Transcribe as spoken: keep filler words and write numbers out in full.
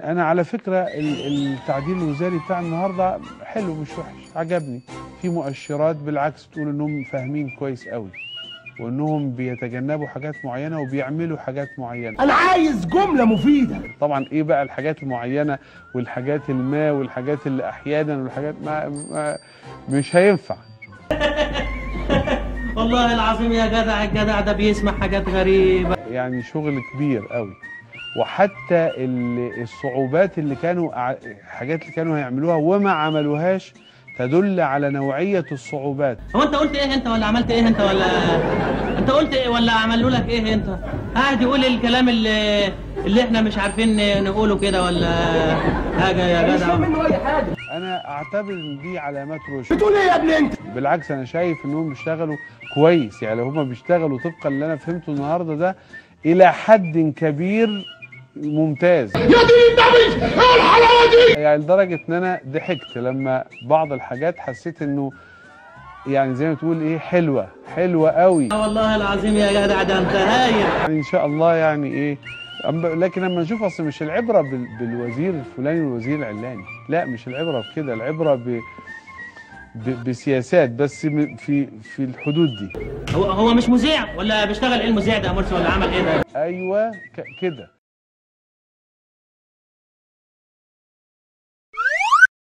انا على فكره التعديل الوزاري بتاع النهارده حلو مش وحش، عجبني. في مؤشرات بالعكس تقول انهم فاهمين كويس قوي، وانهم بيتجنبوا حاجات معينه وبيعملوا حاجات معينه. انا عايز جمله مفيده. طبعا ايه بقى الحاجات المعينه والحاجات الما والحاجات اللي احيانا والحاجات ما, ما مش هينفع. والله العظيم يا جدع، الجدع ده بيسمع حاجات غريبه. يعني شغل كبير قوي، وحتى الصعوبات اللي كانوا حاجات اللي كانوا هيعملوها وما عملوهاش تدل على نوعية الصعوبات. هو انت قلت ايه انت ولا عملت ايه انت ولا انت قلت ايه ولا عملوا لك ايه انت؟ قاعد يقول الكلام اللي اللي احنا مش عارفين نقوله كده ولا حاجه يا جدع. مش منه اي حاجه. انا اعتبر ان دي علامات رشد. بتقول ايه يا ابني انت؟ بالعكس انا شايف انهم بيشتغلوا كويس، يعني هم بيشتغلوا طبقا اللي انا فهمته النهارده ده الى حد كبير ممتاز. يا دين النبي ايه الحلاوه دي؟ يعني لدرجه ان انا ضحكت لما بعض الحاجات حسيت انه يعني زي ما تقول ايه حلوه حلوه قوي. والله العظيم يا جدع ده انت هايل. يعني ان شاء الله يعني ايه، لكن لما نشوف اصل مش العبره بالوزير الفلاني والوزير العلاني، لا مش العبره بكده، العبره ب بسياسات بس في في الحدود دي. هو هو مش مذيع ولا بيشتغل ايه المذيع ده يا مرسي ولا عمل ايه ده؟ ايوه كده.